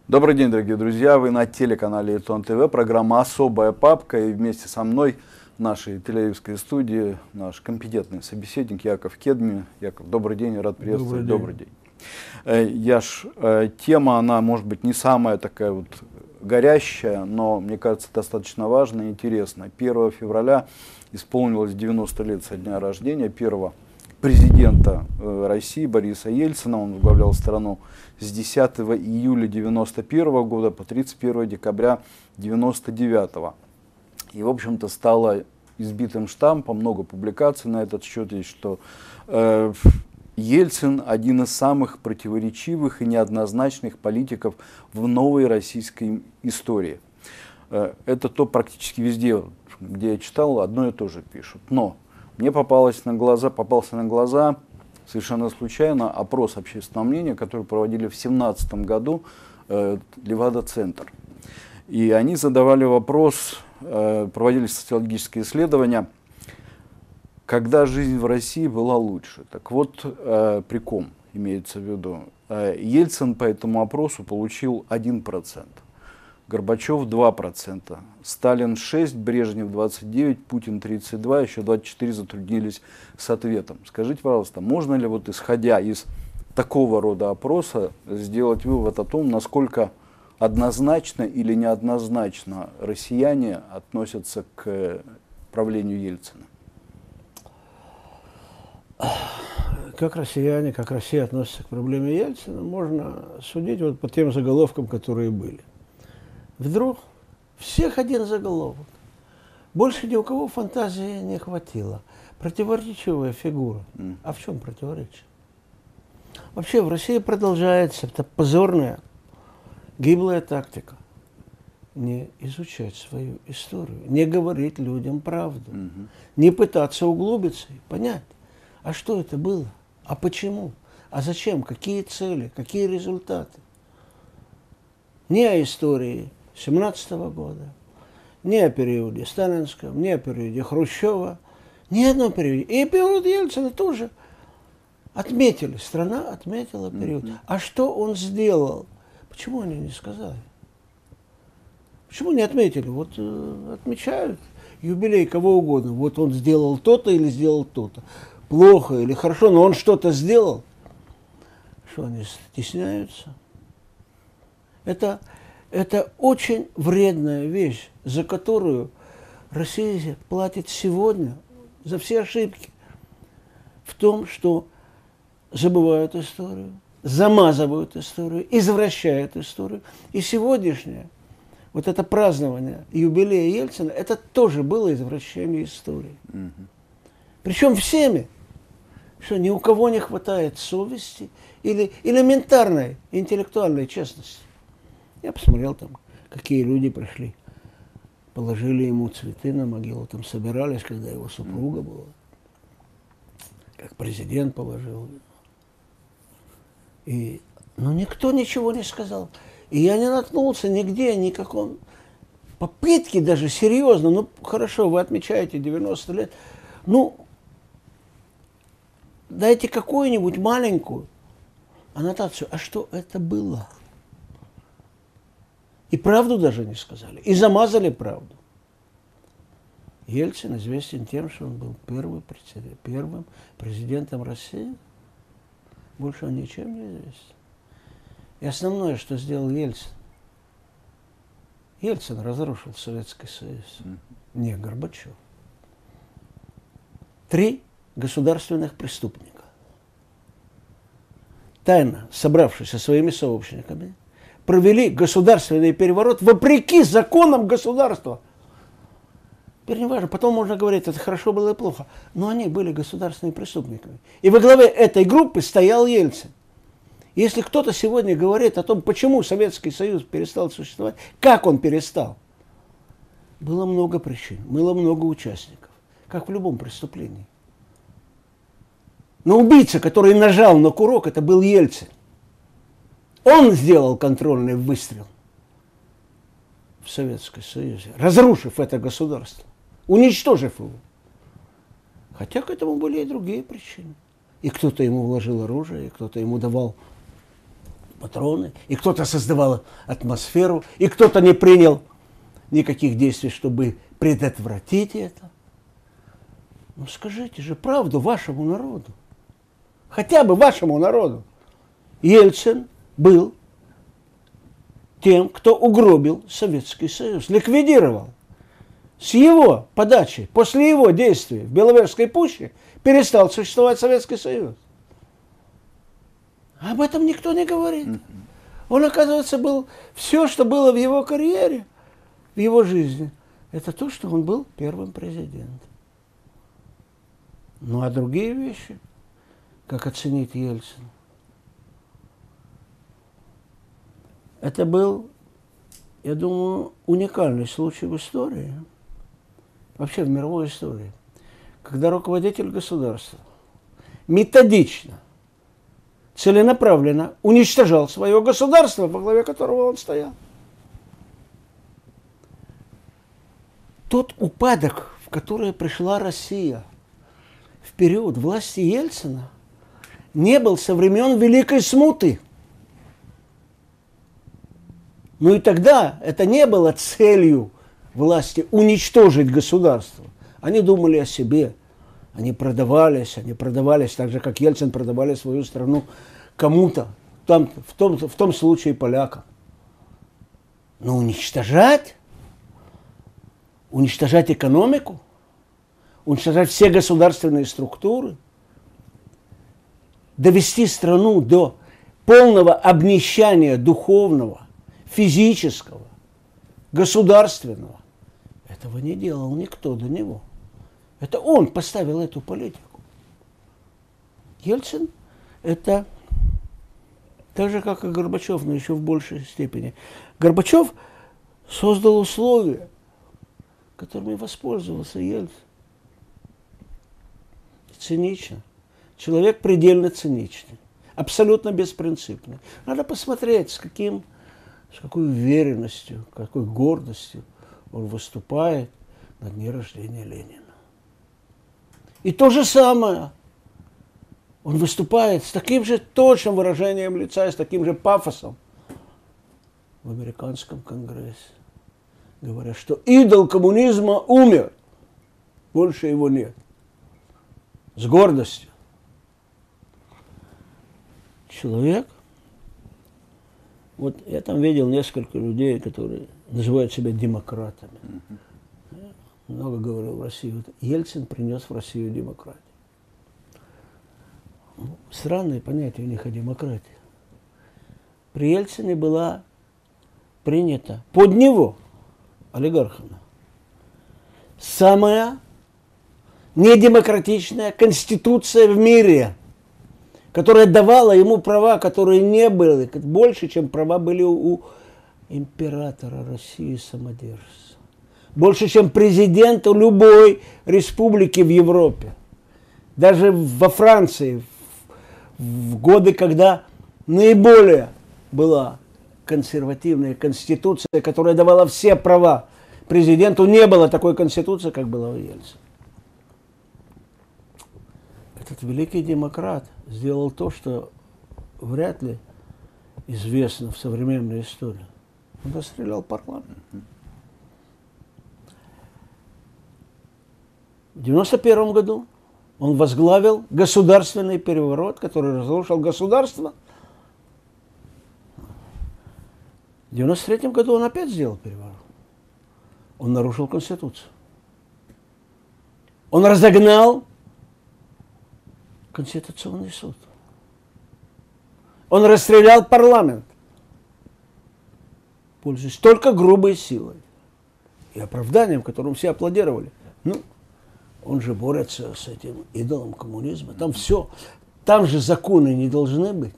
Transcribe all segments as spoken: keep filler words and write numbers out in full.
Добрый день, дорогие друзья! Вы на телеканале Итон ТВ, программа «Особая папка». И вместе со мной в нашей тель-авивской студии наш компетентный собеседник Яков Кедми. Яков, добрый день, рад приветствовать. Добрый день. Добрый день. Яш, тема, она может быть не самая такая вот горящая, но, мне кажется, достаточно важная и интересная. первого февраля исполнилось девяносто лет со дня рождения первого президента России Бориса Ельцина. Он возглавлял страну с десятого июля девяносто первого года по тридцать первое декабря девяносто девятого. И, в общем-то, стало избитым штампом, много публикаций на этот счет есть, что э, Ельцин один из самых противоречивых и неоднозначных политиков в новой российской истории. Э, это то практически везде, где я читал, одно и то же пишут. Но мне попалось на глаза, попался на глаза совершенно случайно опрос общественного мнения, который проводили в две тысячи семнадцатом году э, Левада-центр. И они задавали вопрос, э, проводили социологические исследования, когда жизнь в России была лучше. Так вот, э, при ком имеется в виду? Э, Ельцин по этому опросу получил один процент. Горбачев два процента, Сталин шесть процентов, Брежнев двадцать девять процентов, Путин тридцать два процента, еще двадцать четыре процента затруднились с ответом. Скажите, пожалуйста, можно ли, вот исходя из такого рода опроса, сделать вывод о том, насколько однозначно или неоднозначно россияне относятся к правлению Ельцина? Как россияне, как Россия относится к проблеме Ельцина, можно судить вот по тем заголовкам, которые были. Вдруг всех один заголовок. Больше ни у кого фантазии не хватило. Противоречивая фигура. Mm. А в чем противоречие? Вообще в России продолжается эта позорная, гиблая тактика. Не изучать свою историю, не говорить людям правду, mm-hmm. не пытаться углубиться и понять, а что это было, а почему, а зачем, какие цели, какие результаты. Не о истории семнадцатого года, не о периоде сталинском, не о периоде Хрущева, ни одном периоде. И период Ельцина тоже отметили, страна отметила период. Mm-hmm. А что он сделал? Почему они не сказали? Почему не отметили? Вот э, отмечают юбилей кого угодно. Вот он сделал то-то или сделал то-то. Плохо или хорошо, но он что-то сделал. Что они стесняются? Это... Это очень вредная вещь, за которую Россия платит сегодня, за все ошибки, в том, что забывают историю, замазывают историю, извращают историю. И сегодняшнее, вот это празднование юбилея Ельцина, это тоже было извращение истории. Mm-hmm. Причем всеми, что ни у кого не хватает совести или элементарной интеллектуальной честности. Я посмотрел там, какие люди пришли, положили ему цветы на могилу, там собирались, когда его супруга была, как президент положил. И, ну, никто ничего не сказал. И я не наткнулся нигде, никаком попытки даже серьезно. Ну, хорошо, вы отмечаете девяносто лет. Ну, дайте какую-нибудь маленькую аннотацию. А что это было? И правду даже не сказали. И замазали правду. Ельцин известен тем, что он был первым, первым президентом России. Больше он ничем не известен. И основное, что сделал Ельцин. Ельцин разрушил Советский Союз. Не Горбачев. Три государственных преступника, тайно собравшись со своими сообщниками, провели государственный переворот вопреки законам государства. Теперь не важно, потом можно говорить, это хорошо было и плохо, но они были государственными преступниками. И во главе этой группы стоял Ельцин. Если кто-то сегодня говорит о том, почему Советский Союз перестал существовать, как он перестал, было много причин, было много участников, как в любом преступлении. Но убийца, который нажал на курок, это был Ельцин. Он сделал контрольный выстрел в Советском Союзе, разрушив это государство, уничтожив его. Хотя к этому были и другие причины. И кто-то ему вложил оружие, и кто-то ему давал патроны, и кто-то создавал атмосферу, и кто-то не принял никаких действий, чтобы предотвратить это. Ну скажите же правду вашему народу. Хотя бы вашему народу. Ельцин был тем, кто угробил Советский Союз, ликвидировал. С его подачи, после его действий в Беловежской пуще перестал существовать Советский Союз. Об этом никто не говорит. Он, оказывается, был все, что было в его карьере, в его жизни. Это то, что он был первым президентом. Ну а другие вещи, как оценить Ельцина? Это был, я думаю, уникальный случай в истории, вообще в мировой истории, когда руководитель государства методично, целенаправленно уничтожал свое государство, во главе которого он стоял. Тот упадок, в который пришла Россия в период власти Ельцина, не был со времен Великой Смуты. Ну и тогда это не было целью власти уничтожить государство. Они думали о себе, они продавались, они продавались так же, как Ельцин продавали свою страну кому-то, там, в, том, в том случае полякам. Но уничтожать, уничтожать экономику, уничтожать все государственные структуры, довести страну до полного обнищания духовного, физического, государственного. Этого не делал никто до него. Это он поставил эту политику. Ельцин – это так же, как и Горбачев, но еще в большей степени. Горбачев создал условия, которыми воспользовался Ельцин. Цинично. Человек предельно циничный, абсолютно беспринципный. Надо посмотреть, с каким... с какой уверенностью, какой гордостью он выступает на дне рождения Ленина. И то же самое. Он выступает с таким же точным выражением лица и с таким же пафосом в американском конгрессе, говоря, что идол коммунизма умер, больше его нет. С гордостью. Человек. Вот я там видел несколько людей, которые называют себя демократами. Я много говорил в России. Вот Ельцин принес в Россию демократию. Странное понятие у них о демократии. При Ельцине была принята под него, олигархами, самая недемократичная конституция в мире, которая давала ему права, которые не были, больше, чем права были у императора России самодержца. Больше, чем президента любой республики в Европе. Даже во Франции, в годы, когда наиболее была консервативная конституция, которая давала все права президенту, не было такой конституции, как была у Ельцина. Этот великий демократ сделал то, что вряд ли известно в современной истории. Он расстрелял парламент. В девяносто первом году он возглавил государственный переворот, который разрушил государство. В девяносто третьем году он опять сделал переворот. Он нарушил Конституцию. Он разогнал Конституционный суд. Он расстрелял парламент, пользуясь только грубой силой и оправданием, которым все аплодировали. Ну, он же борется с этим идолом коммунизма. Там все, там же законы не должны быть.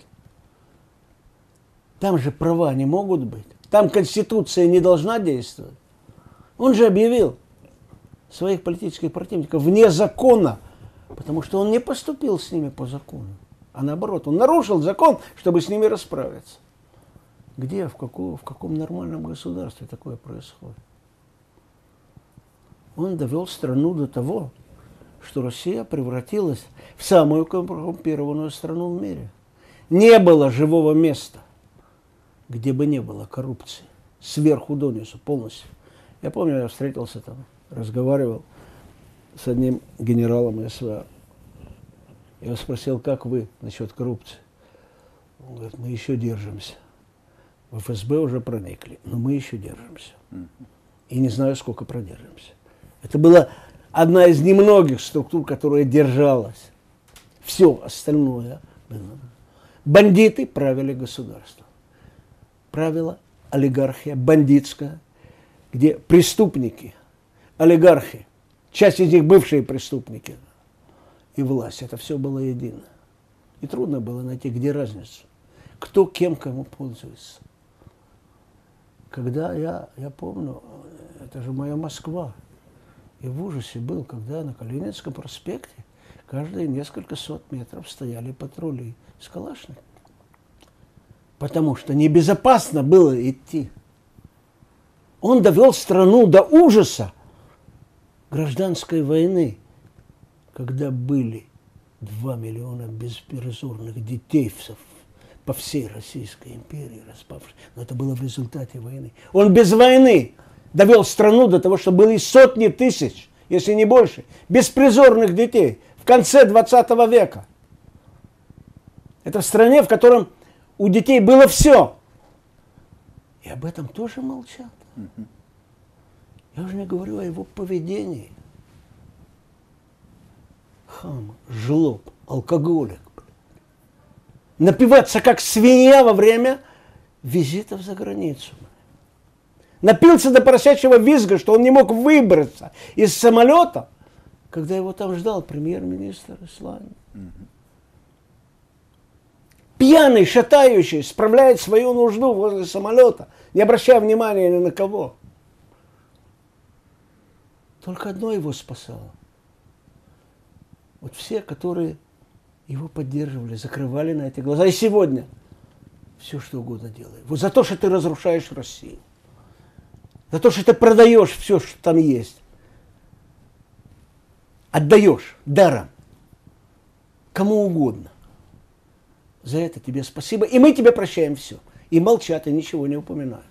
Там же права не могут быть. Там Конституция не должна действовать. Он же объявил своих политических противников вне закона, потому что он не поступил с ними по закону. А наоборот, он нарушил закон, чтобы с ними расправиться. Где, в, каком, в каком нормальном государстве такое происходит? Он довел страну до того, что Россия превратилась в самую коррумпированную страну в мире. Не было живого места где бы не было коррупции, сверху донизу, полностью. Я помню, я встретился там, разговаривал с одним генералом СВР. Я его спросил, как вы насчет коррупции? Он говорит, мы еще держимся. В эф эс бэ уже проникли, но мы еще держимся. И не знаю, сколько продержимся. Это была одна из немногих структур, которая держалась. Все остальное было. Бандиты правили государством. Правила олигархия бандитская, где преступники, олигархи, часть из них бывшие преступники и власть, это все было едино. И трудно было найти, где разница, кто кем кому пользуется. Когда я, я помню, это же моя Москва, и в ужасе был, когда на Калининском проспекте каждые несколько сот метров стояли патрули с калашниками. Потому что небезопасно было идти. Он довел страну до ужаса гражданской войны, когда были два миллиона беспризорных детей по всей Российской империи распавших. Но это было в результате войны. Он без войны довел страну до того, что были сотни тысяч, если не больше, беспризорных детей в конце двадцатого века. Это в стране, в котором у детей было все. И об этом тоже молчат. Mm-hmm. Я уже не говорю о его поведении. Хам, жлоб, алкоголик. Напиваться как свинья во время визитов за границу. Напился до поросячьего визга, что он не мог выбраться из самолета, когда его там ждал премьер-министр Исландии. Mm-hmm. Пьяный, шатающий, справляет свою нужду возле самолета, не обращая внимания ни на кого. Только одно его спасало. Вот все, которые его поддерживали, закрывали на эти глаза. И сегодня все, что угодно делают. Вот за то, что ты разрушаешь Россию. За то, что ты продаешь все, что там есть. Отдаешь даром. Кому угодно. За это тебе спасибо. И мы тебе прощаем все. И молчат, и ничего не упоминают.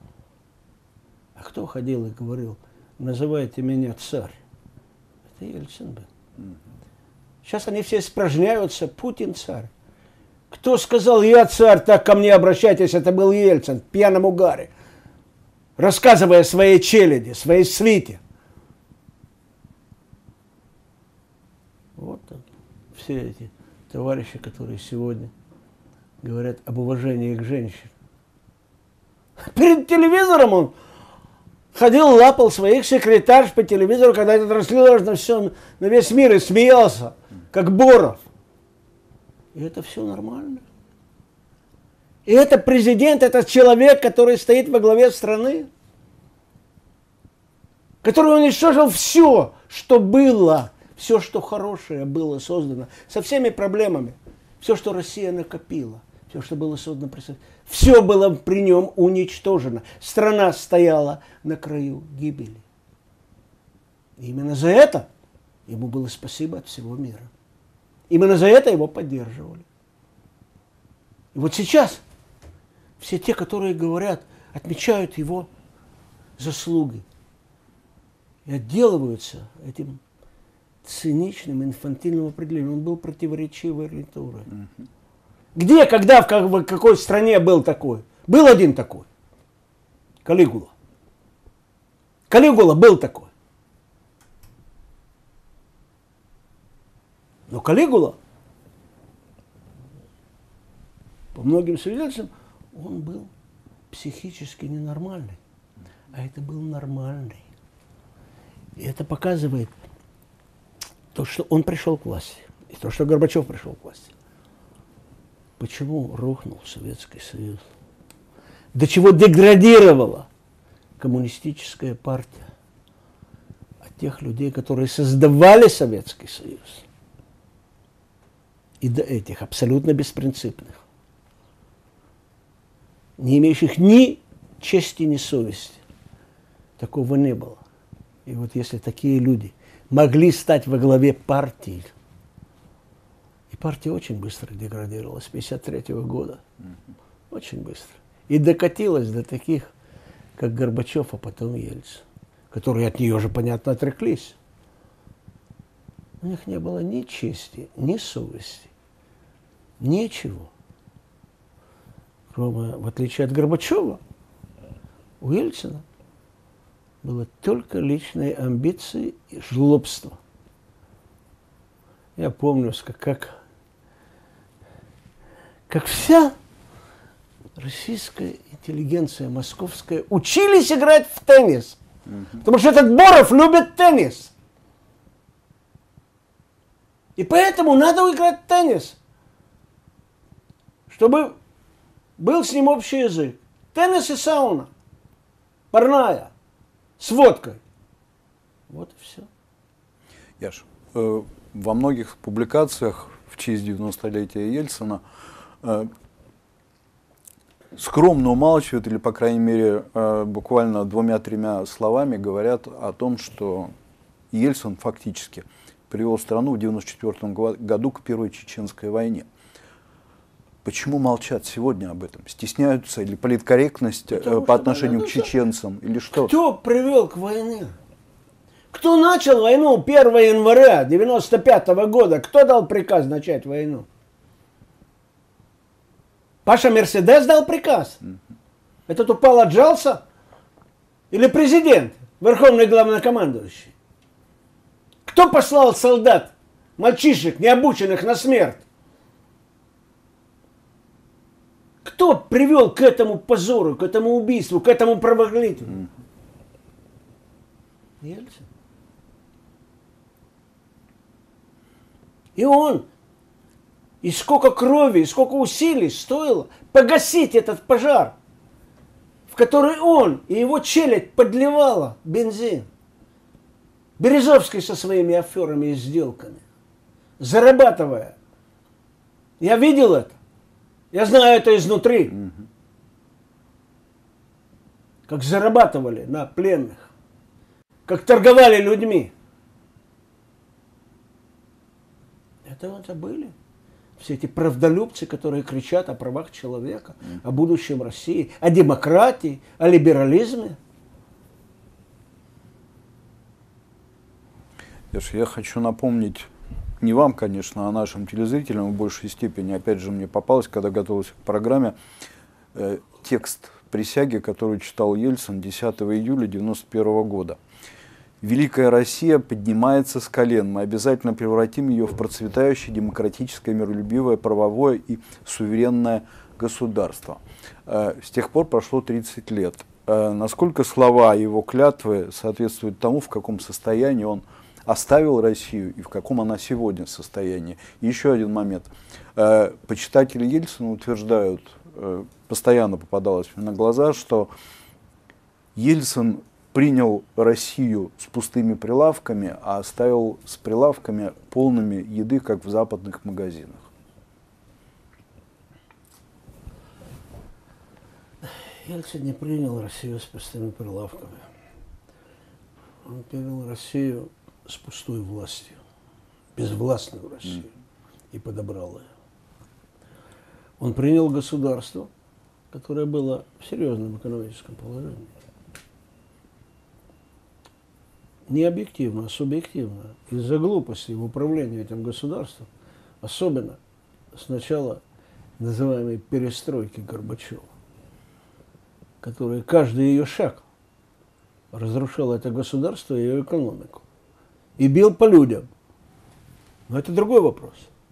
А кто ходил и говорил, называйте меня царь? Это Ельцин был. Сейчас они все испражняются, Путин царь. Кто сказал, я царь, так ко мне обращайтесь, это был Ельцин в пьяном угаре. Рассказывая своей челяди, своей свите. Вот так. Все эти товарищи, которые сегодня говорят об уважении к женщинам. Перед телевизором он ходил, лапал своих секретарш по телевизору, когда это транслировалось на, все, на весь мир, и смеялся, как Боров. И это все нормально. И это президент, это человек, который стоит во главе страны, который уничтожил все, что было, все, что хорошее было создано, со всеми проблемами, все, что Россия накопила, все, что было создано при Советском Союзе, все было при нем уничтожено. Страна стояла на краю гибели. И именно за это ему было спасибо от всего мира. Именно за это его поддерживали. И вот сейчас все те, которые говорят, отмечают его заслуги и отделываются этим циничным, инфантильным определением. Он был противоречивой натурой. Mm-hmm. Где, когда, в, как, в какой стране был такой? Был один такой. Калигула. Калигула был такой. Но Калигула, по многим свидетельствам, он был психически ненормальный. А это был нормальный. И это показывает то, что он пришел к власти. И то, что Горбачев пришел к власти. Почему рухнул Советский Союз? До чего деградировала коммунистическая партия от тех людей, которые создавали Советский Союз. И до этих абсолютно беспринципных, не имеющих ни чести, ни совести. Такого не было. И вот если такие люди могли стать во главе партии, и партия очень быстро деградировала с пятьдесят третьего года, очень быстро. и докатилась до таких, как Горбачев, а потом Ельцин, которые от нее же, понятно, отреклись. У них не было ни чести, ни совести, ничего. Кроме, в отличие от Горбачева, у Ельцина было только личные амбиции и жлобство. Я помню, как, как, как вся российская интеллигенция московская учились играть в теннис. Mm-hmm. Потому что этот Боров любит теннис. И поэтому надо играть в теннис, чтобы был с ним общий язык. Теннис и сауна. Парная. С водкой. Вот и все. Яш, э, во многих публикациях в честь девяностолетия Ельцина э, скромно умалчивают, или, по крайней мере, э, буквально двумя-тремя словами говорят о том, что Ельцин фактически привел страну в девяносто четвёртом году к Первой Чеченской войне. Почему молчат сегодня об этом? Стесняются или политкорректность Потому по отношению что, к чеченцам? Или что? Кто привел к войне? Кто начал войну первого января девяносто пятого года? Кто дал приказ начать войну? Паша Мерседес дал приказ? Mm-hmm. Этот упал, отжался? Или президент, верховный главнокомандующий? Кто послал солдат, мальчишек, необученных на смерть? Кто привел к этому позору, к этому убийству, к этому провозгласителю? Mm. Ельцин. И он, и сколько крови, и сколько усилий стоило погасить этот пожар, в который он и его челядь подливала бензин. Березовский со своими аферами и сделками, зарабатывая. Я видел это. Я знаю это изнутри. Mm-hmm. Как зарабатывали на пленных. Как торговали людьми. Это вот были. Все эти правдолюбцы, которые кричат о правах человека, mm-hmm. о будущем России, о демократии, о либерализме. Я хочу напомнить, не вам, конечно, а нашим телезрителям в большей степени, опять же, мне попалось, когда готовился к программе, э, текст присяги, который читал Ельцин десятого июля девяносто первого года. «Великая Россия поднимается с колен. Мы обязательно превратим ее в процветающее, демократическое, миролюбивое, правовое и суверенное государство». Э, с тех пор прошло тридцать лет. Э, насколько слова его клятвы соответствуют тому, в каком состоянии он оставил Россию и в каком она сегодня состоянии. И еще один момент. Э, почитатели Ельцина утверждают, э, постоянно попадалось на глаза, что Ельцин принял Россию с пустыми прилавками, а оставил с прилавками полными еды, как в западных магазинах. Ельцин не принял Россию с пустыми прилавками. Он принял Россию с пустой властью, безвластную Россию, mm. и подобрал ее. Он принял государство, которое было в серьезном экономическом положении. Не объективно, а субъективно. Из-за глупости в управлении этим государством, особенно с начала называемой перестройки Горбачева, который каждый ее шаг разрушал это государство и ее экономику. И бил по людям. Но это другой вопрос.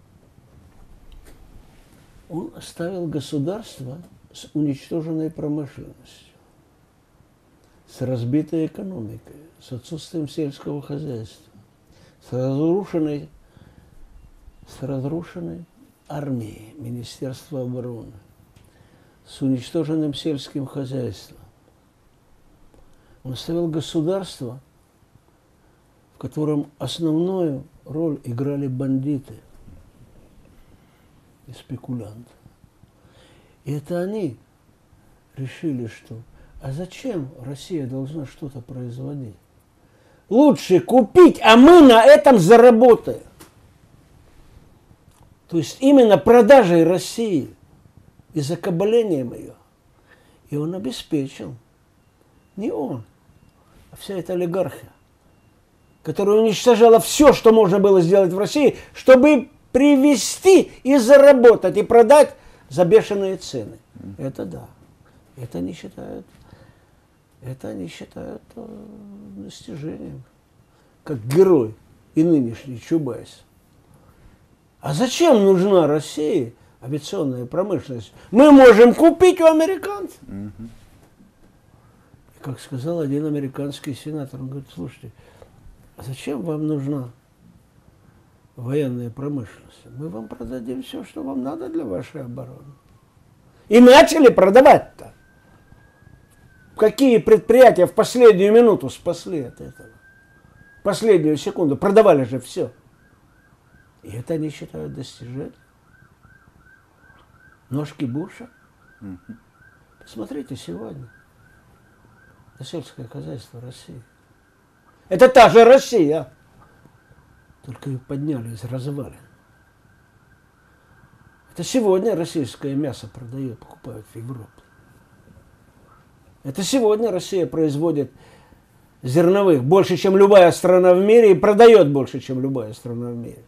Он оставил государство с уничтоженной промышленностью, с разбитой экономикой, с отсутствием сельского хозяйства, с разрушенной, с разрушенной армией Министерства обороны, с уничтоженным сельским хозяйством. Он оставил государство, в котором основную роль играли бандиты и спекулянты. И это они решили, что а зачем Россия должна что-то производить? Лучше купить, а мы на этом заработаем. То есть именно продажей России и закабалением ее И он обеспечил, не он, а вся эта олигархия, которая уничтожала все, что можно было сделать в России, чтобы привести и заработать, и продать за бешеные цены. Это да. Это они считают, это они считают э, достижением. Как герой и нынешний Чубайс. А зачем нужна России авиационная промышленность? Мы можем купить у американцев. Mm-hmm. И как сказал один американский сенатор, он говорит, слушайте, а зачем вам нужна военная промышленность? Мы вам продадим все, что вам надо для вашей обороны. И начали продавать-то. Какие предприятия в последнюю минуту спасли от этого? Последнюю секунду. Продавали же все. И это они считают достижением. Ножки Буша. Mm-hmm. Посмотрите сегодня на сельское хозяйство России. Это та же Россия. Только ее подняли из развалин. Это сегодня российское мясо продают, покупают в Европе. Это сегодня Россия производит зерновых больше, чем любая страна в мире, и продает больше, чем любая страна в мире.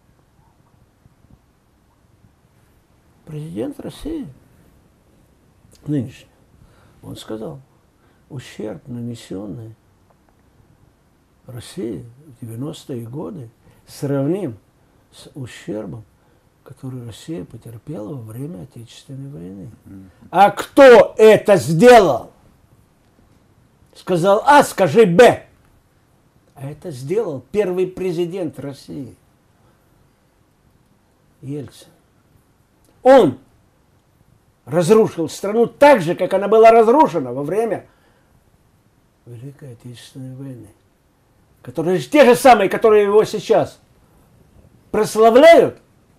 Президент России нынешний, он сказал, ущерб, нанесенный России в девяностые годы, сравним с ущербом, который Россия потерпела во время Отечественной войны. А кто это сделал? Сказал А, скажи Б. А это сделал первый президент России. Ельцин. Он разрушил страну так же, как она была разрушена во время Великой Отечественной войны. Которые те же самые, которые его сейчас прославляют,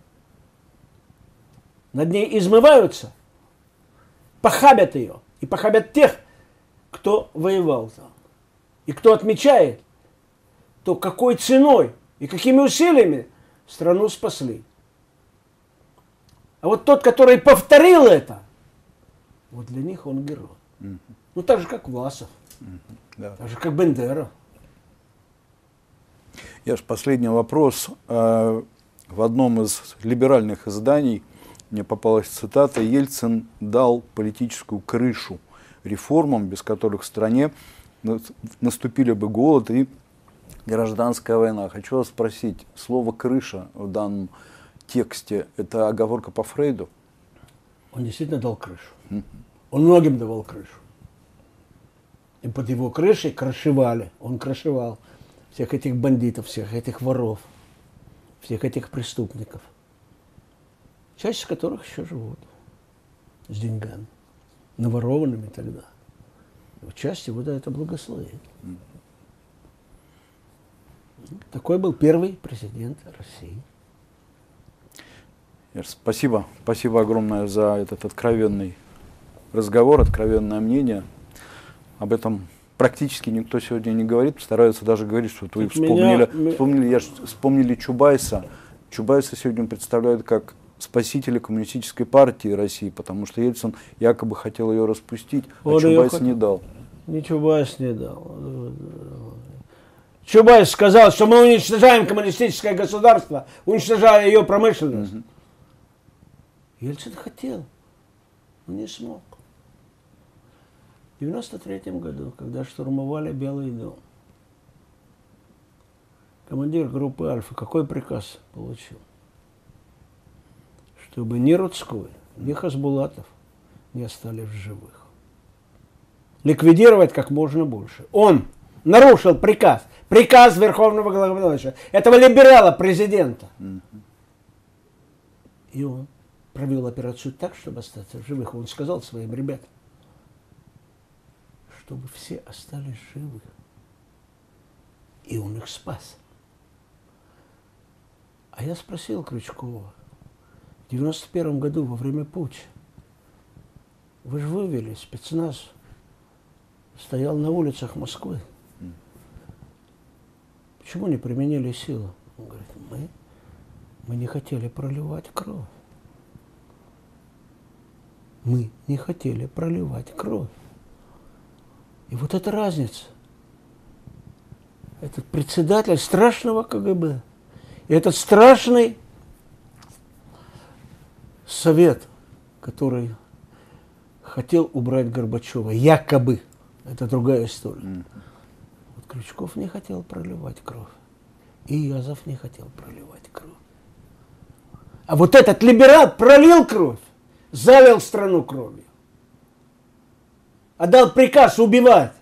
над ней измываются, похабят ее и похабят тех, кто воевал там. И кто отмечает, то какой ценой и какими усилиями страну спасли. А вот тот, который повторил это, вот для них он герой. Mm-hmm. Ну так же, как Власов, mm-hmm. да. Так же, как Бендера. Я же последний вопрос. В одном из либеральных изданий мне попалась цитата: Ельцин дал политическую крышу реформам, без которых в стране наступили бы голод и гражданская война. Хочу вас спросить, слово «крыша» в данном тексте – это оговорка по Фрейду? Он действительно дал крышу. Mm-hmm. Он многим давал крышу. И под его крышей крышевали. Он крышевал всех этих бандитов, всех этих воров, всех этих преступников, часть из которых еще живут с деньгами, наворованными тогда. В части его да это благословит. Mm. Такой был первый президент России. Спасибо. Спасибо огромное за этот откровенный разговор, откровенное мнение. Об этом практически никто сегодня не говорит. Стараются даже говорить, что вы вспомнили, меня... вспомнили, я, вспомнили Чубайса. Чубайса сегодня представляют как спасителя коммунистической партии России, потому что Ельцин якобы хотел ее распустить, а Чубайс хот... не дал. Не Чубайс не дал. Чубайс сказал, что мы уничтожаем коммунистическое государство, уничтожая ее промышленность. Угу. Ельцин хотел, но не смог. В девяносто третьем году, когда штурмовали Белый дом, командир группы «Альфа» какой приказ получил? Чтобы ни Рудской, ни Хасбулатов не остались в живых. Ликвидировать как можно больше. Он нарушил приказ. Приказ Верховного Главнокомандующего. Этого либерала, президента. И он провел операцию так, чтобы остаться в живых. Он сказал своим ребятам, чтобы все остались живы. И он их спас. А я спросил Крючкова, в девяносто первом году во время путча, вы же вывели спецназ, стоял на улицах Москвы. Почему не применили силу? Он говорит, мы, мы не хотели проливать кровь. Мы не хотели проливать кровь. И вот эта разница. Этот председатель страшного КГБ, и этот страшный совет, который хотел убрать Горбачева, якобы, это другая история. Mm-hmm. Вот Крючков не хотел проливать кровь, и Язов не хотел проливать кровь. А вот этот либерал пролил кровь, залил страну кровью, отдал приказ убивать.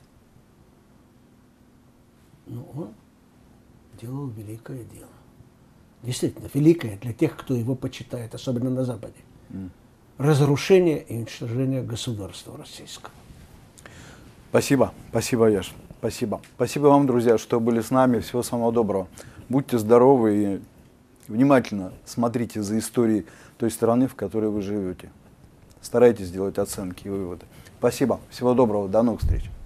Ну, он делал великое дело. Действительно, великое для тех, кто его почитает, особенно на Западе. Mm. Разрушение и уничтожение государства российского. Спасибо. Спасибо, Яш. Спасибо. Спасибо вам, друзья, что были с нами. Всего самого доброго. Будьте здоровы и внимательно смотрите за историей той страны, в которой вы живете. Старайтесь делать оценки и выводы. Спасибо. Всего доброго. До новых встреч.